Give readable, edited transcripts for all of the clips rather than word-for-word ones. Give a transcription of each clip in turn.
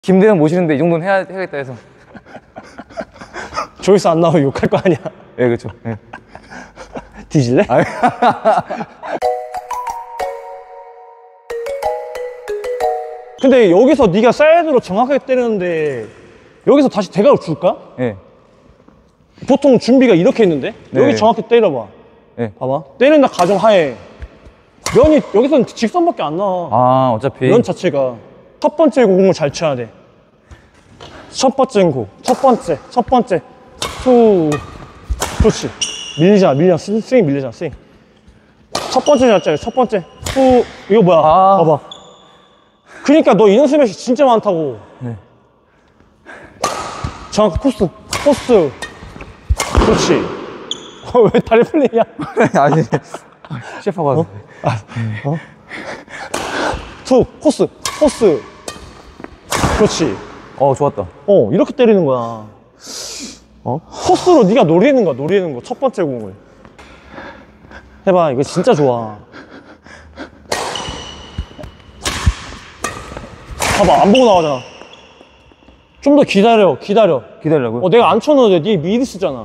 김대현 모시는데 이 정도는 해야겠다 해서. 조회수 안 나오면 욕할 거 아니야. 예, 그렇죠. 예. 뒤질래? 근데 여기서 네가 사이드로 정확하게 때리는데 여기서 다시 대각을 줄까? 예. 보통 준비가 이렇게 있는데 네. 여기 정확히 때려봐. 예. 봐봐. 때린다 가정하에 면이 여기서는 직선밖에 안 나와. 아, 어차피. 면 자체가 첫 번째 공을 잘 쳐야 돼. 첫 번째 공, 첫 번째 투. 그렇지. 밀리잖아. 스윙 밀리잖아. 스윙. 첫 번째 잘 첫 번째 투. 이거 뭐야? 봐봐. 그러니까 너 이런 스매시 진짜 많다고. 네. 정확한 코스. 그렇지. 왜 다리 풀리냐? 아니, 셰프가 와서. 투. 코스. 그렇지. 좋았다. 이렇게 때리는 거야. 코스로 네가 노리는 거. 첫 번째 공을. 해봐. 이거 진짜 좋아. 봐봐. 안 보고 나가잖아. 좀 더 기다리라고요? 내가 안 쳐넣어도 네 미리 쓰잖아.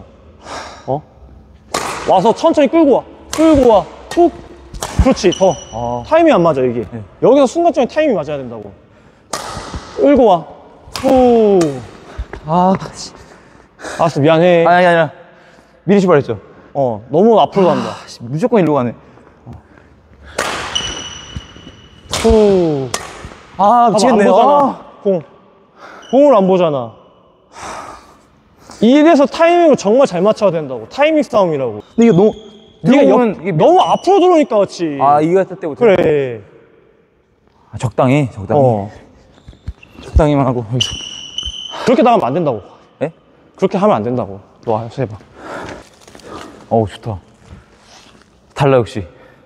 와서 천천히 끌고 와. 툭. 그렇지. 더. 타이밍 안 맞아, 이게. 네. 여기서 순간적인 타이밍이 맞아야 된다고. 끌고 와. 툭. 알았어, 미안해. 아니. 미리 출발했죠. 너무 앞으로 간다. 무조건 일로 가네. 툭. 미치겠네. 안 보잖아. 공을 안 보잖아. 이래서 타이밍을 정말 잘 맞춰야 된다고. 타이밍 싸움이라고. 근데 이게 너무, 네가 이게 너무 앞으로 들어오니까 그렇지. 이거 했을 때부터. 그래. 적당히. 적당히만 하고. 여기서. 그렇게 나가면 안 된다고. 예? 그렇게 하면 안 된다고. 너 와서 해봐. 좋다. 달라, 역시.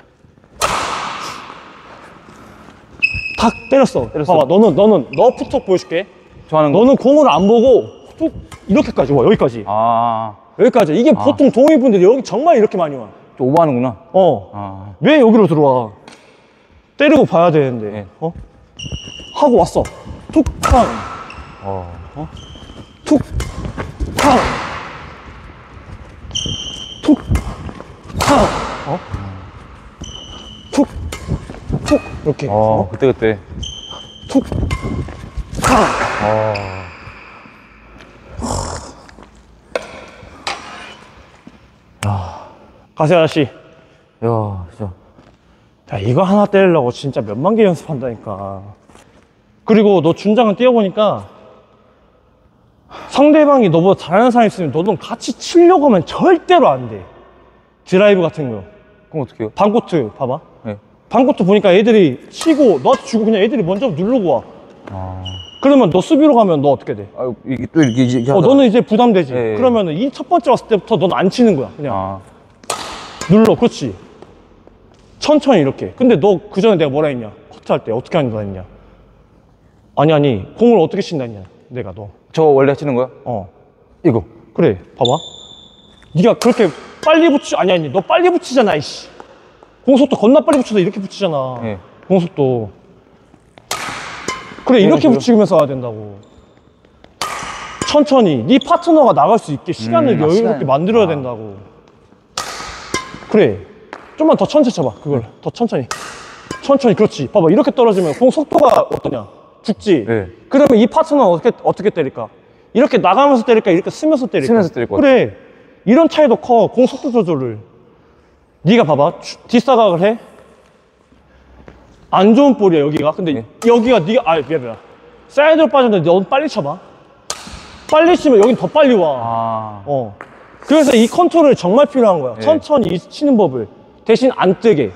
탁 때렸어. 봐봐. 너는 너 푸톡 보여줄게. 좋아하는 거. 너는 공을 안 보고 툭 이렇게까지 와. 여기까지. 여기까지. 이게 보통 동호인분들이 여기 정말 이렇게 많이 와. 좀 오버하는구나. 왜 여기로 들어와? 때리고 봐야 되는데. 네. 하고 왔어. 툭 탕. 툭 탕. 툭 탕. 툭 이렇게. 그때. 툭 탕. 가세 아저씨. 야, 진짜. 야, 이거 하나 때리려고 진짜 몇만 개 연습한다니까. 그리고 너 준장은 뛰어보니까 상대방이 너보다 잘하는 사람이 있으면 너는 같이 치려고 하면 절대로 안 돼. 드라이브 같은 거. 그럼 어떻게 해요? 반코트 봐봐. 네. 반코트 보니까 애들이 치고 너한테 주고 그냥 애들이 먼저 누르고 와. 그러면 너 수비로 가면 너 어떻게 돼? 이게 또 이렇게 너는 이제 부담되지. 네. 그러면은 이 첫 번째 왔을 때부터 넌 안 치는 거야. 그냥 눌러. 그렇지. 천천히 이렇게. 근데 너 그 전에 내가 뭐라 했냐? 커트할 때 어떻게 한다 했냐? 아니 공을 어떻게 친다 했냐? 내가 너. 저 원래 치는 거야? 이거. 그래. 봐봐. 네가 그렇게 빨리 아니 너 빨리 붙이잖아. 이씨. 공속도 겁나 빨리 붙여서 이렇게 붙이잖아. 네. 공속도. 그래. 이렇게 붙이면서 와야 된다고. 천천히. 네 파트너가 나갈 수 있게 시간을 여유롭게 만들어야 된다고. 그래. 좀만 더 천천히 쳐봐. 그걸. 더 천천히. 그렇지. 봐봐. 이렇게 떨어지면 공 속도가 어떠냐? 죽지. 네. 그러면 이 파트너는 어떻게 때릴까? 이렇게 나가면서 때릴까? 이렇게 쓰면서 때릴까? 쓰면서 때릴 것 같아. 그래. 이런 차이도 커. 공 속도 조절을. 네가 봐봐. 뒷사각을 해. 안 좋은 볼이야, 여기가. 근데 여기가 네가 미안. 사이드로 빠졌는데 넌 빨리 쳐봐. 빨리 치면 여긴 더 빨리 와. 그래서 이 컨트롤이 정말 필요한 거야. 천천히 치는 법을. 대신 안 뜨게.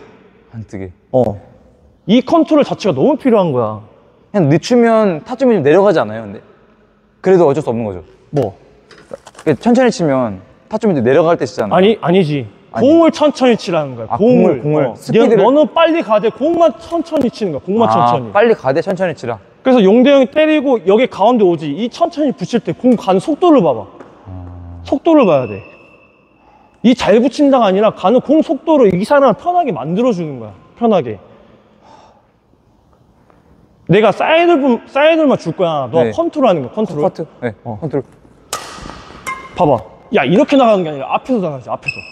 이 컨트롤 자체가 너무 필요한 거야. 그냥 늦추면 타점이 좀 내려가지 않아요, 근데? 그래도 어쩔 수 없는 거죠. 뭐? 그러니까 천천히 치면 타점이 내려갈 때 치잖아. 아니지. 공을 천천히 치라는 거야. 공을. 스피드를. 너는 빨리 가되 공만 천천히 치는 거야. 공만 천천히. 빨리 가되 천천히 치라. 그래서 용대형이 때리고 여기 가운데 오지. 이 천천히 붙일 때 공 가는 속도를 봐봐. 속도를 봐야 돼. 이 잘 붙인다가 아니라 가는 공 속도를 이 사람을 편하게 만들어주는 거야. 편하게. 내가 사이드만 줄 거야. 너가 네. 컨트롤 하는 거야, 컨트롤. 커트. 네. 컨트롤. 봐봐. 야, 이렇게 나가는 게 아니라 앞에서 나가지,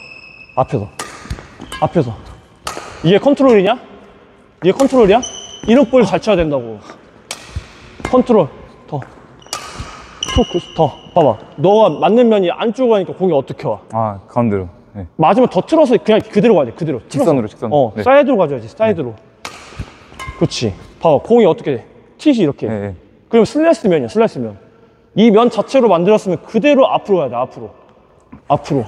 앞에서. 이게 컨트롤이냐? 이게 컨트롤이야? 이런 볼 잘 쳐야 된다고. 컨트롤. 더. 더. 봐봐. 너가 맞는 면이 안쪽으로 가니까 공이 어떻게 와? 아, 가운데로. 네. 맞으면 더 틀어서 그냥 그대로 가야 돼, 그대로. 직선으로, 직선으로. 네. 사이드로 가져야지, 사이드로. 그렇지. 봐봐. 공이 어떻게 돼? 핏이 이렇게. 네. 그럼 슬라이스 면이야, 슬라이스 면. 이 면 자체로 만들었으면 그대로 앞으로 가야 돼, 앞으로. 앞으로.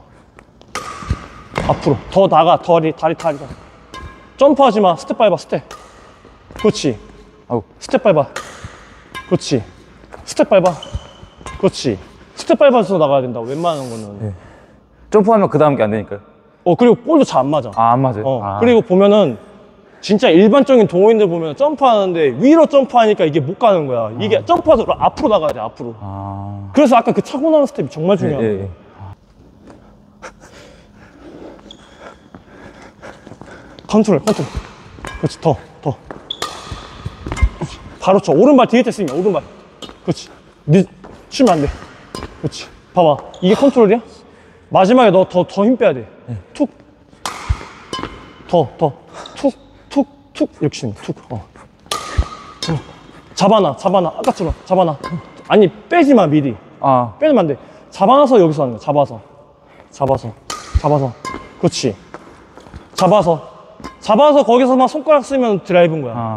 앞으로. 더 나가, 다리. 점프하지 마. 스텝 밟아, 스텝. 그렇지. 아우. 스텝 밟아. 그렇지. 스텝 밟아. 그렇지. 스텝 밟아서 나가야 된다, 웬만한 거는. 네. 점프하면 그 다음 게 안 되니까요. 그리고 볼도 잘 안 맞아. 아, 안 맞아요. 아. 그리고 보면은 진짜 일반적인 동호인들 보면 점프하는데 위로 점프하니까 이게 못 가는 거야. 이게 점프해서 앞으로 나가야 돼, 앞으로. 아. 그래서 아까 그 차고 나는 스텝이 정말 중요한 거야. 예. 컨트롤. 그렇지, 더. 그렇지. 바로 쳐. 오른발 뒤에 때 쓰면 오른발. 그렇지. 치면 안 돼. 그렇지. 봐봐. 이게 컨트롤이야? 마지막에 너 더 힘 빼야 돼. 툭. 더. 툭. 이렇게 치는 거야. 툭. 잡아놔. 아까처럼 잡아놔. 아니, 빼지 마, 미리. 아. 빼면 안 돼. 잡아놔서 여기서 하는 거야. 잡아서. 그렇지. 잡아서 거기서만 손가락 쓰면 드라이브인 거야. 아.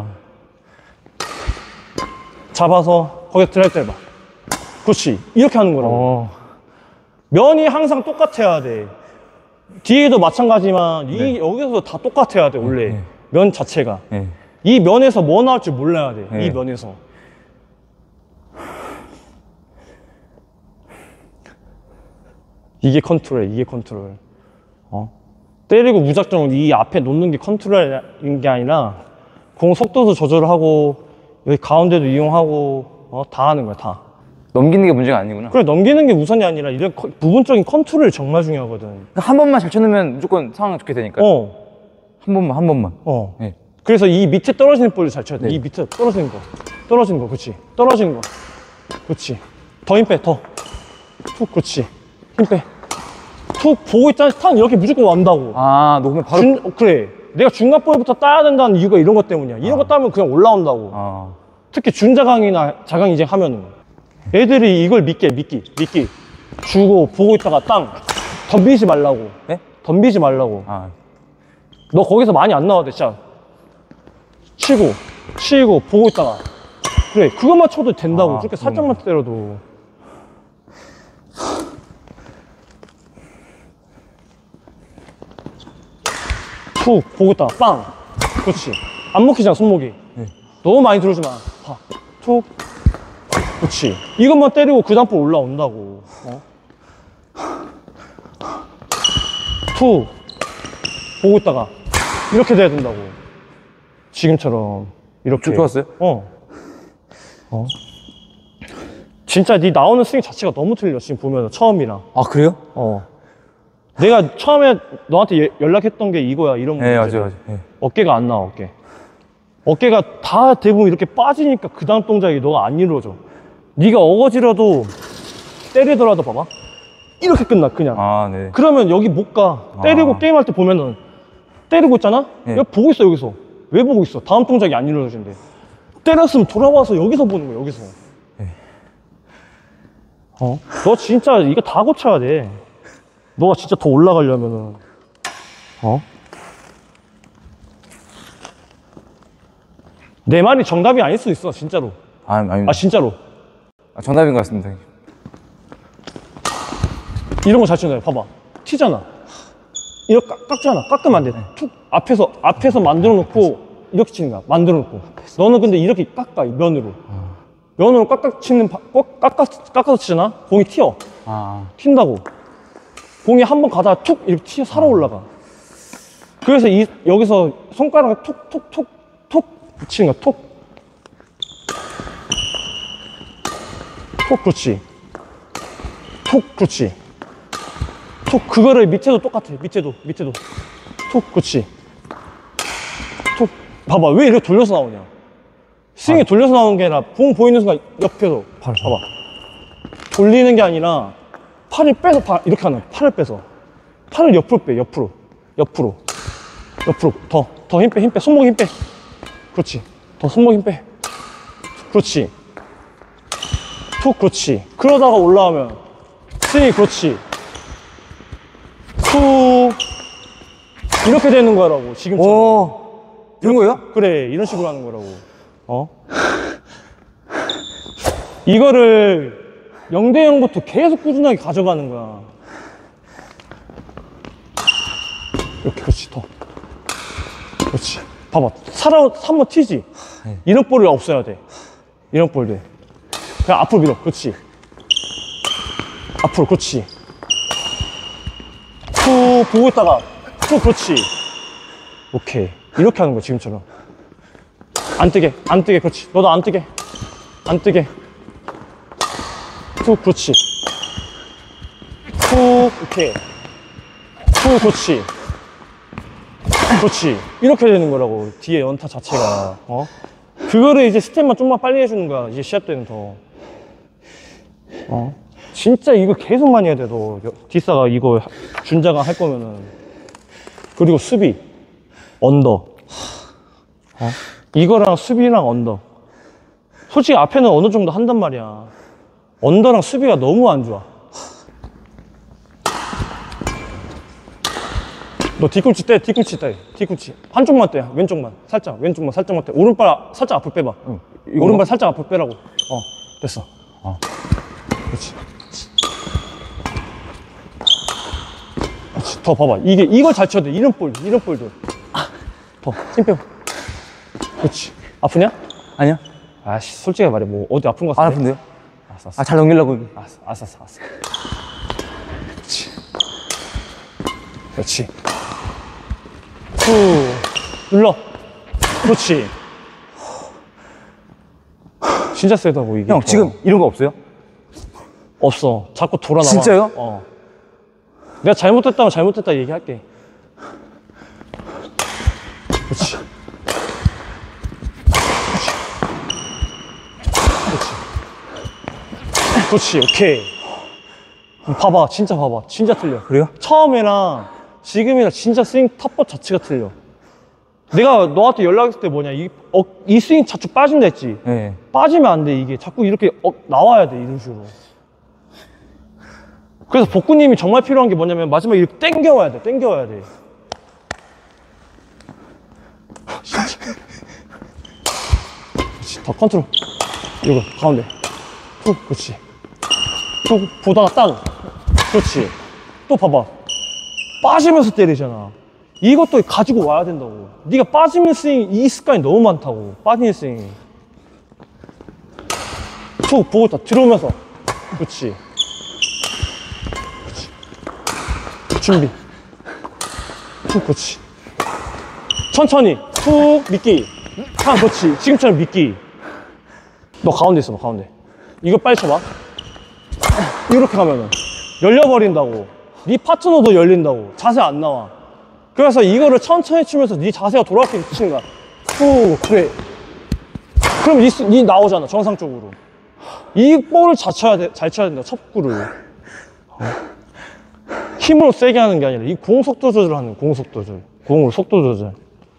잡아서 거기서 드라이브 해봐. 그렇지. 이렇게 하는 거라고. 면이 항상 똑같아야 돼. 뒤에도 마찬가지지만 여기서도 다 똑같아야 돼, 원래. 네. 면 자체가. 네. 이 면에서 뭐 나올지 몰라야 돼. 네. 이 면에서. 이게 컨트롤. 때리고 무작정 이 앞에 놓는 게 컨트롤인 게 아니라 공 속도도 조절하고 여기 가운데도 이용하고 다 하는 거야, 다. 넘기는 게 문제가 아니구나. 그래, 넘기는 게 우선이 아니라 이런 부분적인 컨트롤이 정말 중요하거든. 한 번만 잘 쳐놓으면 무조건 상황 좋게 되니까. 한 번만. 네. 그래서 이 밑에 떨어지는 볼을 잘 쳐야 돼. 네. 이 밑에 떨어지는 거, 그렇지. 그렇지. 더 힘 빼, 더. 툭, 그렇지. 힘 빼. 툭 보고 있잖아. 탕 이렇게 무조건 완다고. 아, 녹으면 바로. 그래. 내가 중간 볼부터 따야 된다는 이유가 이런 것 때문이야. 이런 거 따면 그냥 올라온다고. 특히 준자강이나 자강 이제 하면은 애들이 이걸 미끼 주고 보고 있다가 땅 덤비지 말라고. 네? 덤비지 말라고. 아. 너 거기서 많이 안 나와도 돼, 진짜. 치고 보고 있다가 그래, 그것만 쳐도 된다고. 그렇게 살짝만 때려도. 툭 보고 있다가 빵. 그렇지. 안 먹히잖아, 손목이. 너무 많이 들어오지 마. 봐. 툭. 그렇지. 이것만 때리고 그 다음 볼 올라온다고. 툭 보고 있다가 이렇게 돼야 된다고. 지금처럼 이렇게. 좋았어요? 진짜 네 나오는 스윙 자체가 너무 틀려, 지금 보면. 처음이랑. 아, 그래요? 내가 처음에 너한테 연락했던 게 이거야, 이런 네, 문제. 맞아요. 네. 어깨가 안 나와, 어깨가 다 대부분 이렇게 빠지니까 그 다음 동작이 너가 안 이루어져. 네가 어거지라도 때리더라도 봐봐, 이렇게 끝나, 그냥. 아, 네. 그러면 여기 못 가. 때리고 게임할 때 보면은 때리고 있잖아? 네. 여기 보고 있어, 여기서. 왜 보고 있어? 다음 동작이 안 이루어진대. 때렸으면 돌아와서 여기서 보는 거야, 여기서. 네. 너 진짜 이거 다 고쳐야 돼. 너가 진짜 더 올라가려면은. 내 말이 정답이 아닐 수 있어, 진짜로. 아닙니다. 진짜로. 정답인 것 같습니다. 이런 거 잘 치는 거야. 봐봐. 튀잖아. 이렇게 깎잖아. 깎으면 안 돼. 툭. 앞에서 만들어 놓고 이렇게 치는 거야. 만들어 놓고. 너는 근데 이렇게 깎아, 면으로. 면으로 깎아서 치잖아? 공이 튀어. 튄다고. 공이 한 번 가다가 툭! 이렇게 튀어 살아 올라가. 그래서 여기서 손가락을 툭 붙이는 거야. 툭. 그렇지. 그렇지. 그거를 밑에도 똑같아. 밑에도. 툭, 그렇지. 봐봐. 왜 이렇게 돌려서 나오냐. 스윙이 돌려서 나오는 게 아니라 공 보이는 순간 옆에서 바로. 봐봐. 돌리는 게 아니라 팔을 빼서 이렇게 하는 거야. 팔을 빼서 팔을 옆으로 빼. 옆으로 더 힘 빼. 손목 힘 빼. 그렇지. 더 손목 힘 빼. 그렇지. 툭. 그렇지. 그러다가 올라오면 스윙. 그렇지. 툭. 이렇게 되는 거라고 지금처럼. 오, 이런 거예요? 그래, 이런 식으로 하는 거라고. 이거를 0대 0부터 계속 꾸준하게 가져가는 거야. 이렇게. 그렇지. 더. 그렇지. 봐봐. 한번 튀지. 이런 볼이 없어야 돼. 이런 볼들. 그냥 앞으로 밀어. 그렇지. 앞으로. 그렇지. 툭 보고 있다가 툭. 그렇지. 오케이. 이렇게 하는 거야 지금처럼. 안 뜨게. 그렇지. 너도 안 뜨게. 툭. 그렇지. 툭. 오케이. 툭. 그렇지. 이렇게 되는 거라고 뒤에 연타 자체가. 그거를 이제 스텝만 좀만 빨리 해주는 거야 이제 시합 때는 더. 진짜 이거 계속 많이 해야 돼. 너 뒷사가 이거 준자가 할 거면은. 그리고 수비 언더. 이거랑 수비랑 언더. 솔직히 앞에는 어느 정도 한단 말이야. 언더랑 수비가 너무 안 좋아. 너 뒤꿈치 떼. 한쪽만 떼. 왼쪽만 살짝만 떼. 오른발 살짝 앞으로 빼봐. 오른발 살짝 앞으로 빼라고. 됐어. 그렇지. 더 봐봐. 이걸 잘 쳐야 돼. 이런 볼도. 더 힘 빼봐. 그렇지. 아프냐? 아니요. 아씨, 솔직히 말해. 뭐 어디 아픈 거 안 같은데? 아픈데요? 알았어. 잘 넘기려고. 알았어. 그렇지. 후. 눌러. 그렇지. 진짜 세다고 이게. 형, 지금 이런 거 없어요? 없어. 자꾸 돌아 나와. 진짜요? 내가 잘못했다면 잘못했다 얘기할게. 그렇지. 그렇지. 오케이. 봐봐. 진짜 틀려. 그래요? 처음에랑 지금이랑 진짜 스윙 탑법 자체가 틀려. 내가 너한테 연락했을 때 뭐냐, 이 스윙 자꾸 빠진다 했지. 네. 빠지면 안 돼. 이게 자꾸 이렇게 나와야 돼. 이런 식으로. 그래서 복구님이 정말 필요한 게 뭐냐면 마지막에 이렇게 땡겨와야 돼. 진짜. 그렇지. 더 컨트롤. 이거 가운데. 툭. 그렇지. 툭 보다가 땅. 그렇지. 또 봐봐. 빠지면서 때리잖아. 이것도 가지고 와야 된다고. 네가 빠지는 스윙, 이 습관이 너무 많다고. 빠지는 스윙이. 툭 보고 있다. 들어오면서. 그렇지. 준비. 툭. 그렇지. 천천히. 툭. 미끼. 그렇지. 지금처럼 미끼. 너 가운데 있어봐. 가운데. 이거 빨리 쳐봐. 이렇게 가면은 열려버린다고. 네 파트너도 열린다고. 자세 안 나와. 그래서 이거를 천천히 치면서 네 자세가 돌아올 때 치는 거야. 후. 그래. 그럼 니 나오잖아. 정상적으로. 이 볼을 잘 쳐야 된다. 첩구를. 힘으로 세게 하는 게 아니라 이 공 속도 조절하는 공 속도 조절. 공으로 속도 조절.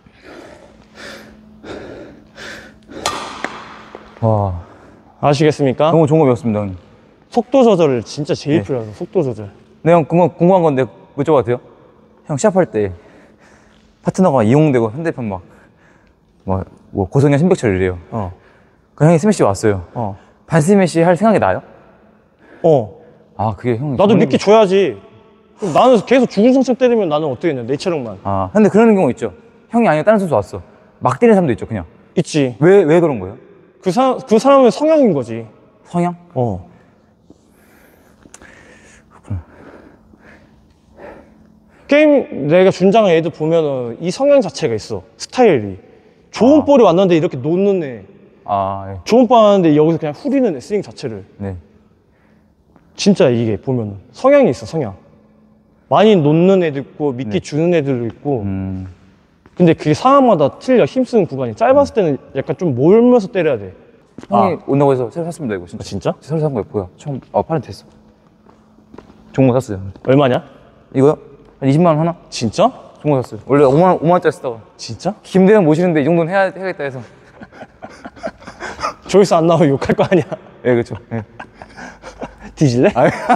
와. 아시겠습니까? 너무 좋은 거 배웠습니다, 형님. 속도 조절을 진짜 제일 필요하죠. 속도 조절. 네, 형, 궁금한 건데, 여쭤봐도 돼요? 형, 시합할 때, 파트너가 이용되고 상대편 고성현 신백철 이래요. 그 형이 스매시 왔어요. 반 스매시 할 생각이 나요? 아, 그게 형. 나도 미끼 줘야지. 그럼 나는 계속 죽은 성체 때리면 나는 어떻게 했냐, 내 체력만. 아, 근데 그런 경우 있죠. 형이 아니라 다른 선수 왔어. 막 때리는 사람도 있죠, 그냥. 있지. 왜 그런 거예요? 그 사람의 성향인 거지. 성향? 게임 내가 준장한 애들 보면은 이 성향 자체가 있어. 스타일이. 좋은 볼이 왔는데 이렇게 놓는 애. 아, 좋은 볼 왔는데 여기서 그냥 후리는 애, 스윙 자체를. 네. 진짜 이게 보면은 성향이 있어, 성향. 많이 놓는 애도 있고, 미끼 주는 애들도 있고. 근데 그게 상황마다 틀려. 힘쓰는 구간이. 짧았을 때는 약간 좀 몰면서 때려야 돼. 형이 온다고 해서 새로 샀습니다 이거 진짜. 진짜? 새로 산 거예요. 뭐야? 처음 팔은 됐어. 좋은 거 샀어요. 얼마냐? 이거요? 한 20만 원 하나? 진짜? 좋은 거 샀어요. 원래 5만 원짜리 쓰다가 진짜? 김대현 모시는데 이 정도는 해야겠다 해서. 조회수 안 나오면 욕할 거 아니야. 예, 그렇죠. 예. 뒤질래?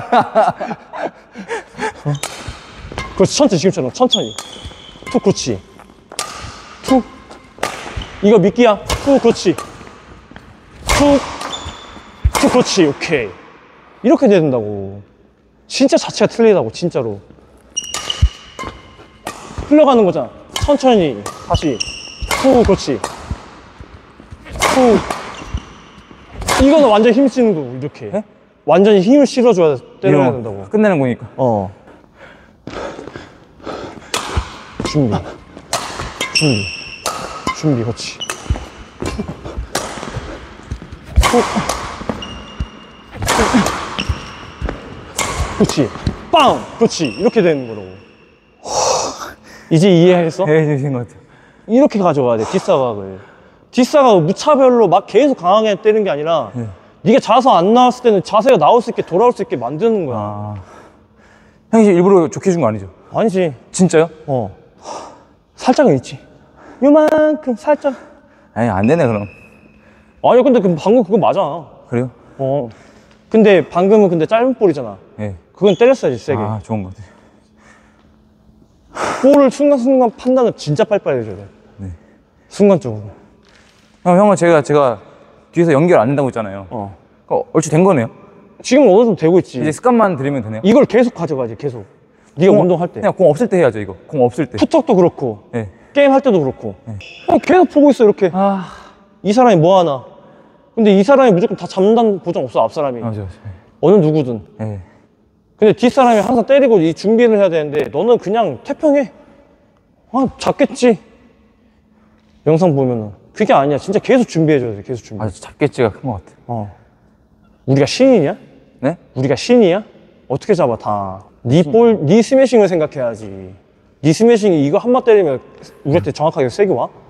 그렇지, 천천히, 지금처럼 천천히. 툭, 그렇지. 툭. 이거 미끼야. 툭, 그렇지. 툭. 툭, 그렇지. 오케이. 이렇게 돼야 된다고. 진짜 자체가 틀리다고, 진짜로. 흘러가는 거잖아. 천천히. 다시. 툭, 그렇지. 툭. 이거는 완전 힘 쓰는 거고, 이렇게. 네? 완전히 힘을 실어줘야 때려야 된다고. 끝내는 거니까. 준비. 준비, 그렇지. 그렇지. 빵! 그렇지. 이렇게 되는 거라고. 이제 이해했어? 해주신 것 같아요. 이렇게 가져가야 돼, 뒷사각을. 뒷사각 무차별로 막 계속 강하게 때리는 게 아니라, 네가 자세 안 나왔을 때는 자세가 나올 수 있게, 돌아올 수 있게 만드는 거야. 아. 형이 일부러 좋게 해준 거 아니죠? 아니지. 진짜요? 살짝은 있지. 요만큼, 살짝. 아니, 안 되네, 그럼. 아니, 근데 방금 그거 맞아. 그래요? 근데 방금은 근데 짧은 볼이잖아. 예. 그건 때렸어야지, 세게. 아, 좋은 것 같아요. 볼을 순간순간 판단을 진짜 빨리빨리 해줘야 돼. 네. 순간적으로. 형은 제가 뒤에서 연결 안 된다고 했잖아요. 얼추 된 거네요. 지금 어느 정도 되고 있지. 이제 습관만 들이면 되네요. 이걸 계속 가져가야지, 계속. 네가 운동할 때. 그냥 공 없을 때 해야죠, 이거. 공 없을 때. 푸턱도 그렇고, 예. 게임 할 때도 그렇고. 계속 보고 있어, 이렇게. 이 사람이 뭐 하나. 근데 이 사람이 무조건 다 잡는다는 보장 없어, 앞 사람이. 맞아. 어느 누구든. 예. 근데 뒷 사람이 항상 때리고 이 준비를 해야 되는데 너는 그냥 태평해. 잡겠지. 영상 보면은. 그게 아니야. 진짜 계속 준비해줘야 돼, 계속 준비. 아, 잡겠지가 큰 것 같아요. 우리가 신이냐? 네? 우리가 신이야? 어떻게 잡아, 다. 네 스매싱을 생각해야지. 네 스매싱이 이거 한 번 때리면 우리한테 정확하게 세게 와?